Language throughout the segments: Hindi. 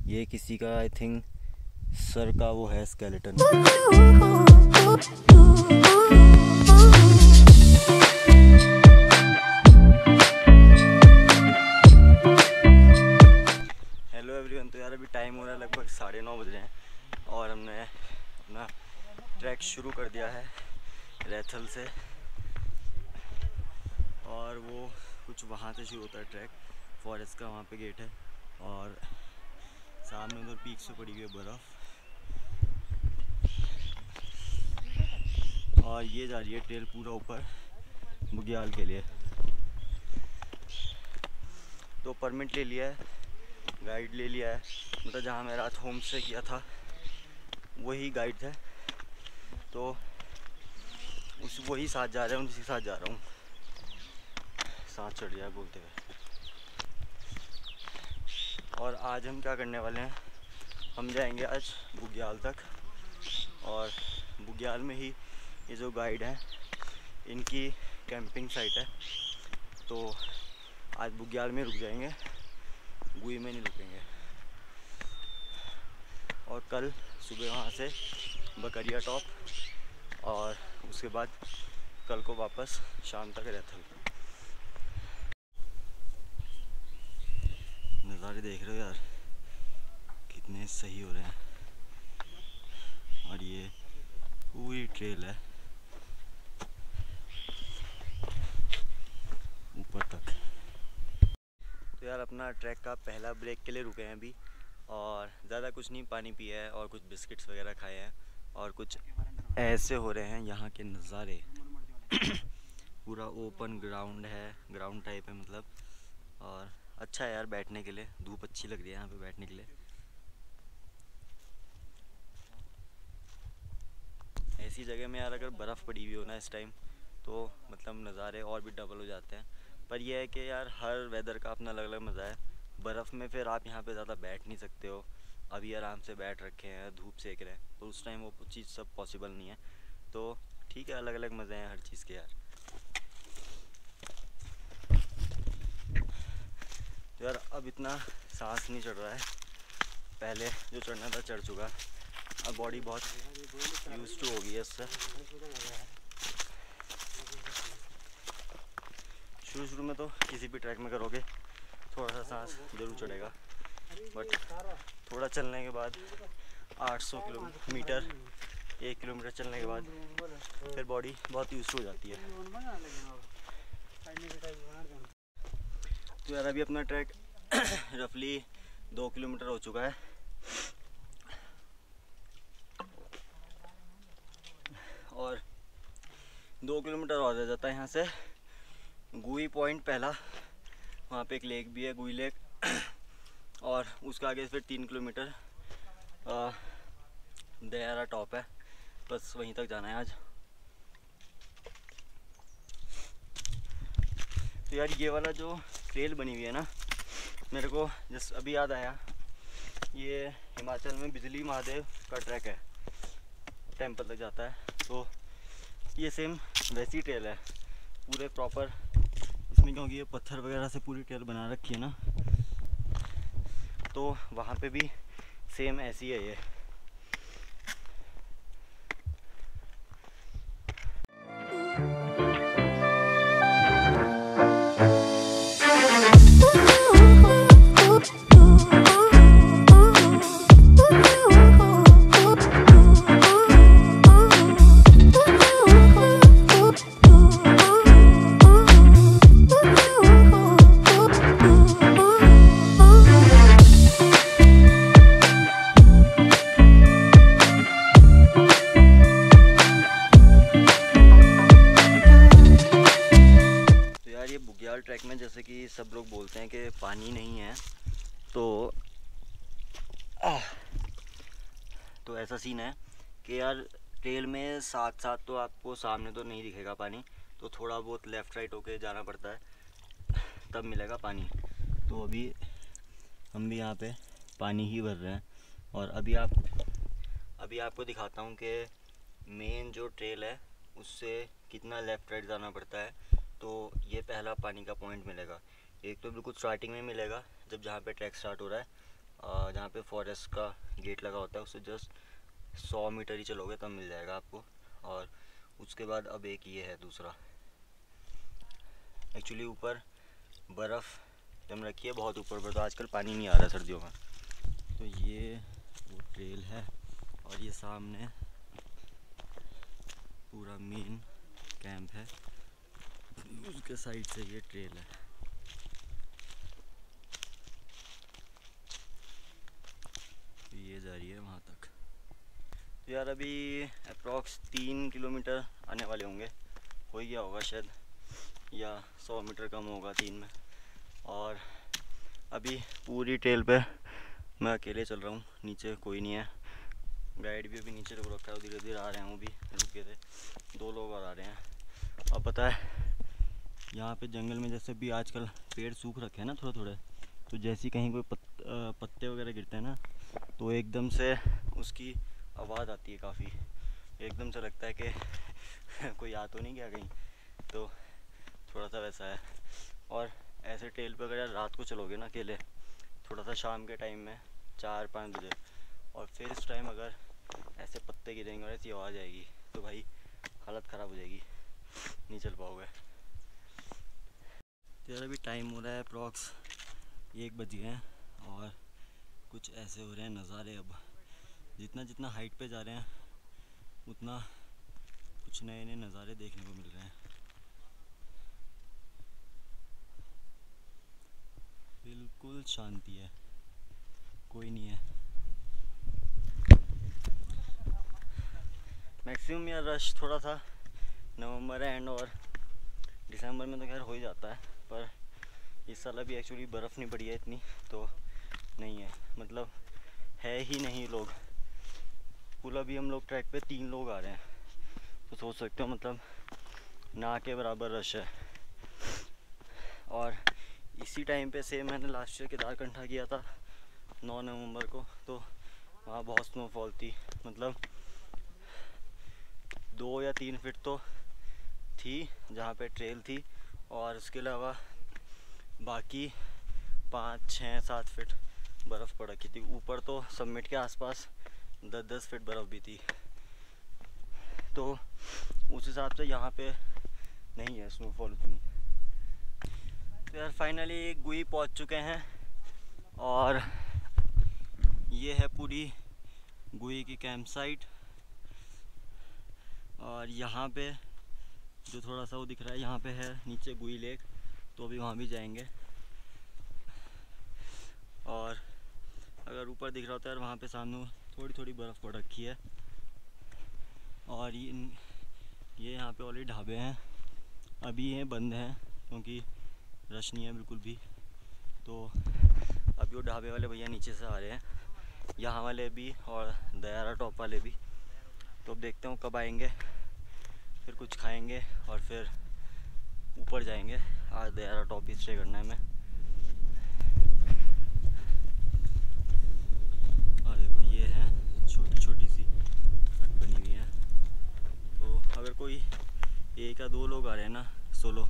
ये किसी का आई थिंक सर का वो है स्केलेटन। हेलो एवरीवन, तो यार अभी टाइम हो रहा है लगभग 9:30 बज रहे हैं और हमने अपना ट्रैक शुरू कर दिया है रैथल से। और वो कुछ वहाँ से शुरू होता है ट्रैक, फॉरेस्ट का वहाँ पे गेट है और सामने उधर पीक से पड़ी हुई है बर्फ़। और ये जा रही है ट्रेल पूरा ऊपर बुग्याल के लिए। तो परमिट ले लिया है, गाइड ले लिया है, मतलब जहाँ मैं रात होम स्टे किया था वही गाइड थे, तो वही साथ जा रहे हैं, उसी के साथ जा रहा हूँ, साथ चढ़ जाए बोलते हुए। और आज हम क्या करने वाले हैं, हम जाएंगे आज बुग्याल तक और बुग्याल में ही ये जो गाइड हैं इनकी कैंपिंग साइट है, तो आज बुग्याल में रुक जाएंगे, गुई में नहीं रुकेंगे। और कल सुबह वहाँ से बकरिया टॉप और उसके बाद कल को वापस शाम तक रैथल। नज़ारे देख रहे हो यार कितने सही हो रहे हैं। और ये पूरी ट्रेल है ऊपर तक। तो यार अपना ट्रैक का पहला ब्रेक के लिए रुके हैं अभी और ज़्यादा कुछ नहीं, पानी पिया है और कुछ बिस्किट्स वगैरह खाए हैं और कुछ ऐसे हो रहे हैं यहाँ के नज़ारे। पूरा ओपन ग्राउंड है, ग्राउंड टाइप है मतलब, और अच्छा है यार बैठने के लिए, धूप अच्छी लग रही है यहाँ पे बैठने के लिए। ऐसी जगह में यार अगर बर्फ़ पड़ी हुई हो ना इस टाइम तो मतलब नज़ारे और भी डबल हो जाते हैं। पर यह है कि यार हर वेदर का अपना अलग अलग मज़ा है। बर्फ़ में फिर आप यहाँ पे ज़्यादा बैठ नहीं सकते हो, अभी आराम से बैठ रखे हैं, धूप सेक रहे हैं, तो उस टाइम वो चीज़ सब पॉसिबल नहीं है। तो ठीक है, अलग अलग मज़े हैं हर चीज़ के यार। तो यार अब इतना सांस नहीं चढ़ रहा है, पहले जो चढ़ना था चढ़ चुका, अब बॉडी बहुत यूज टू हो गई है इससे। शुरू में तो किसी भी ट्रैक में करोगे थोड़ा सा सांस जरूर चढ़ेगा, बट थोड़ा चलने के बाद 800 किलोमीटर 1 किलोमीटर चलने के बाद फिर बॉडी बहुत यूज टू हो जाती है। तो यार अभी अपना ट्रैक रफली 2 किलोमीटर हो चुका है और 2 किलोमीटर और रह जाता है यहाँ से गुई पॉइंट पहला, वहाँ पे एक लेक भी है गुई लेक, और उसके आगे फिर 3 किलोमीटर दयारा टॉप है, बस वहीं तक जाना है आज। तो यार ये वाला जो ट्रेल बनी हुई है ना, मेरे को जस्ट अभी याद आया, ये हिमाचल में बिजली महादेव का ट्रैक है, टेम्पल तक जाता है, तो ये सेम वैसी ट्रेल है पूरे प्रॉपर इसमें, क्योंकि ये पत्थर वगैरह से पूरी ट्रेल बना रखी है ना, तो वहाँ पे भी सेम ऐसी है ये। बुग्याल ट्रैक में जैसे कि सब लोग बोलते हैं कि पानी नहीं है, तो ऐसा सीन है कि यार ट्रेल में साथ साथ तो आपको सामने तो नहीं दिखेगा पानी, तो थोड़ा बहुत लेफ़्ट राइट होके जाना पड़ता है तब मिलेगा पानी। तो अभी हम भी यहाँ पे पानी ही भर रहे हैं और अभी आपको दिखाता हूँ कि मेन जो ट्रेल है उससे कितना लेफ़्ट राइट जाना पड़ता है। तो ये पहला पानी का पॉइंट मिलेगा, एक तो बिल्कुल स्टार्टिंग में मिलेगा जब जहाँ पे ट्रैक स्टार्ट हो रहा है, जहाँ पे फॉरेस्ट का गेट लगा होता है उससे जस्ट 100 मीटर ही चलोगे तब मिल जाएगा आपको। और उसके बाद अब एक ये है दूसरा, एक्चुअली ऊपर बर्फ़ जम रखी है बहुत ऊपर पर, तो आजकल पानी नहीं आ रहा सर्दियों में। तो ये वो ट्रेल है और ये सामने पूरा मेन कैंप है, उसके साइड से ये ट्रेल है। तो ये जा रही है वहाँ तक। तो यार अभी अप्रॉक्स 3 किलोमीटर आने वाले होंगे, हो ही गया होगा शायद, या 100 मीटर कम होगा 3 में। और अभी पूरी ट्रेल पे मैं अकेले चल रहा हूँ, नीचे कोई नहीं है। गाइड भी अभी नीचे रुक रखा है, धीरे धीरे आ रहे हैं, वो भी रुके थे, 2 लोग और आ रहे हैं। और पता है यहाँ पे जंगल में जैसे भी आजकल पेड़ सूख रखे हैं ना थोड़े थोड़े, तो जैसे ही कहीं कोई पत्ते वगैरह गिरते हैं ना तो एकदम से उसकी आवाज़ आती है काफ़ी, एकदम से लगता है कि कोई आ तो नहीं गया कहीं, तो थोड़ा सा वैसा है। और ऐसे ट्रेल पर अगर रात को चलोगे ना अकेले, थोड़ा सा शाम के टाइम में 4-5 बजे, और फिर इस टाइम अगर ऐसे पत्ते गिरेंगे और ऐसी आवाज़ आएगी तो भाई हालत ख़राब हो जाएगी, नहीं चल पाओगे। तो यार अभी टाइम हो रहा है अप्रॉक्स 1 बज गए हैं और कुछ ऐसे हो रहे हैं नज़ारे। अब जितना जितना हाइट पे जा रहे हैं उतना कुछ नए नए नज़ारे देखने को मिल रहे हैं। बिल्कुल शांति है, कोई नहीं है। मैक्सिमम यार रश थोड़ा सा नवंबर एंड और दिसंबर में तो खैर हो ही जाता है, पर इस साल अभी एक्चुअली बर्फ़ नहीं पड़ी है इतनी, तो नहीं है, मतलब है ही नहीं लोग। कुल अभी हम लोग ट्रैक पे 3 लोग आ रहे हैं, तो सोच सकते हो मतलब ना के बराबर रश है। और इसी टाइम पे से मैंने लास्ट ईयर केदारकंठा किया था 9 नवंबर को, तो वहाँ बहुत स्नोफॉल थी, मतलब 2 या 3 फीट तो थी जहाँ पे ट्रेल थी, और उसके अलावा बाकी 5, 6, 7 फीट बर्फ़ पड़ रखी थी। ऊपर तो समिट के आसपास 10-10 फीट बर्फ़ भी थी, तो उस हिसाब से यहाँ पे नहीं है स्नोफॉल उतनी। तो यार फाइनली गुई पहुँच चुके हैं और ये है पूरी गुई की कैंप साइट। और यहाँ पे जो थोड़ा सा वो दिख रहा है, यहाँ पे है नीचे गुई लेक, तो अभी वहाँ भी जाएंगे। और अगर ऊपर दिख रहा होता है वहाँ पे सामने थोड़ी थोड़ी बर्फ़ पड़ रखी है। और ये यहाँ पे ऑलरेडी ढाबे हैं, अभी ये बंद हैं क्योंकि रश नहीं है बिल्कुल भी। तो अभी वो ढाबे वाले भैया नीचे से आ रहे हैं, यहाँ वाले भी और दयारा टॉप वाले भी। तो अब देखते हैं कब आएंगे, फिर कुछ खाएंगे और फिर ऊपर जाएंगे। आज दयारा टॉप ही स्टे करना है हमें। और देखो ये है छोटी छोटी सी हट बनी हुई है, तो अगर कोई 1 या 2 लोग आ रहे हैं ना सोलो,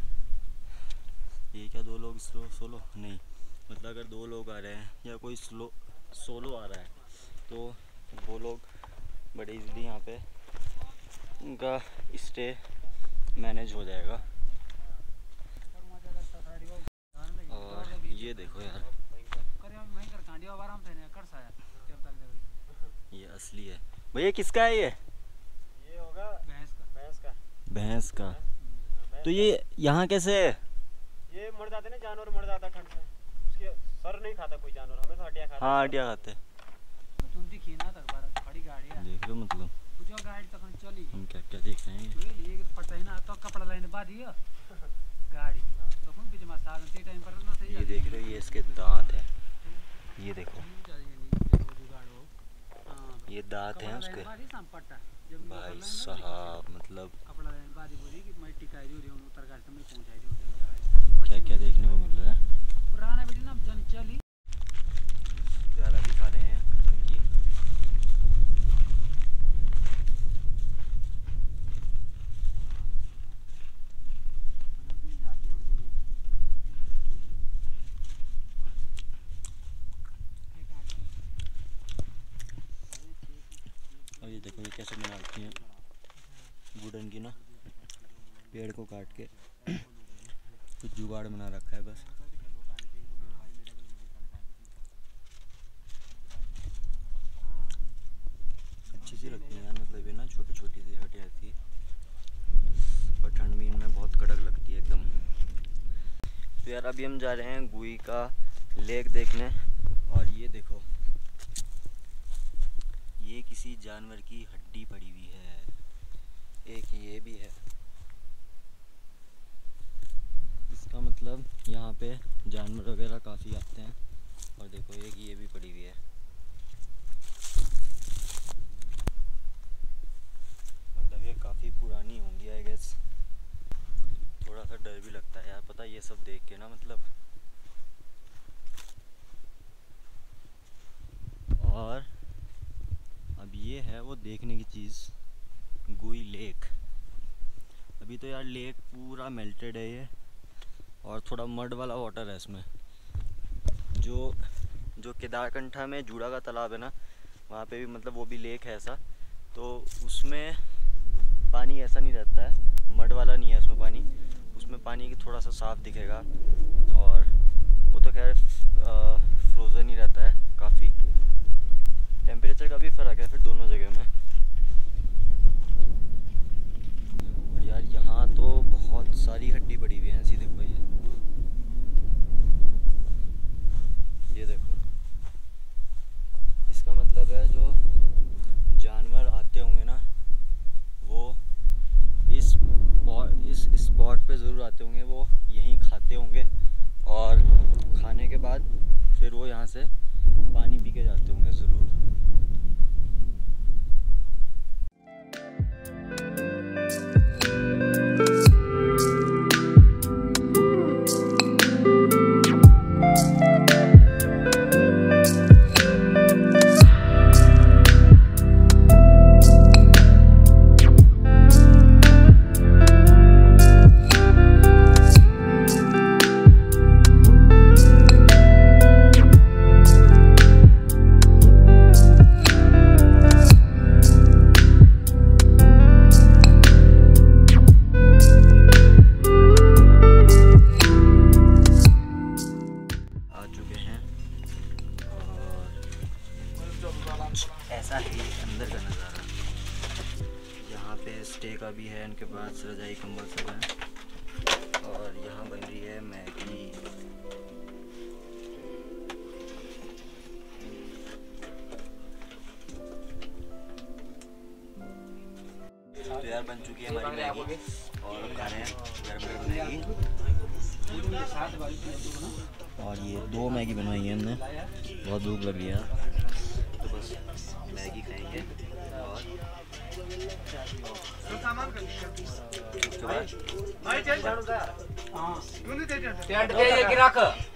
1 या 2 लोग सोलो नहीं, मतलब अगर 2 लोग आ रहे हैं या कोई सोलो आ रहा है तो वो लोग बड़े इजीली यहाँ पे उनका स्टे मैनेज हो जाएगा। और ये देखो यार, ये असली है भैया। किसका है ये होगा भैंस का। तो ये यहाँ कैसे है? ये मर जाते ना जानवर, मर जाता ठंड से, उसके सर नहीं खाता कोई जानवर, हमें तो हड्डियाँ खाता। हाँ हड्डियाँ खाते। देख लो मतलब हम क्या क्या देख रहे हैं। ये देख रहे हो, ये इसके दांत है, ये देखो ये दांत हैं उसके। भाई साहब मतलब क्या क्या देखने को मिल रहा है। ज़्यादा भी खा रहे हैं देखो ये कैसे बना रखी हैं वुडन की ना, पेड़ को काट के कुछ जुगाड़ बना रखा है बस। अच्छी सी लगती है यार, मतलब ये ना छोटी छोटी सी हटिया थी, पर ठंड में इनमें बहुत कड़क लगती है एकदम। तो यार अभी हम जा रहे हैं गुई का लेक देखने, और ये देखो ये किसी जानवर की हड्डी पड़ी हुई है, एक ये भी है। इसका मतलब यहाँ पे जानवर वगैरह काफ़ी आते हैं, और देखो एक ये भी पड़ी हुई है। मतलब ये काफ़ी पुरानी होंगी आई गेस। थोड़ा सा डर भी लगता है यार, पता ये सब देख के ना, मतलब। और अब ये है वो देखने की चीज़, गुई लेक। अभी तो यार लेक पूरा मेल्टेड है ये, और थोड़ा मड वाला वाटर है इसमें। जो केदारकंठा में जूड़ा का तालाब है ना, वहाँ पे भी मतलब वो भी लेक है ऐसा, तो उसमें पानी ऐसा नहीं रहता है, मड वाला नहीं है उसमें पानी। उसमें पानी की थोड़ा सा साफ दिखेगा, और वो तो खैर फ्रोज़न ही रहता है काफ़ी। टेम्परेचर का भी फ़र्क है फिर दोनों जगह में। और यार यहाँ तो बहुत सारी हड्डी पड़ी हुई है, ऐसी देखो ये देखो। इसका मतलब है जो जानवर आते होंगे ना, वो इस स्पॉट पे ज़रूर आते होंगे, वो यहीं खाते होंगे, और खाने के बाद फिर वो यहाँ से पानी पी के जाते होंगे ज़रूर। ऐसा है अंदर का नज़ारा। यहाँ पे स्टे का भी है इनके पास, रजाई कंबल सब है, और यहाँ बन रही है मैगी। तो यार बन चुकी है हमारी मैगी, और हम खा रहे हैं गर्म मैगी। और ये 2 मैगी बनवाई है हमने, बहुत भूख लग रही है, तो बस मैगी खाएंगे। और उसके बाद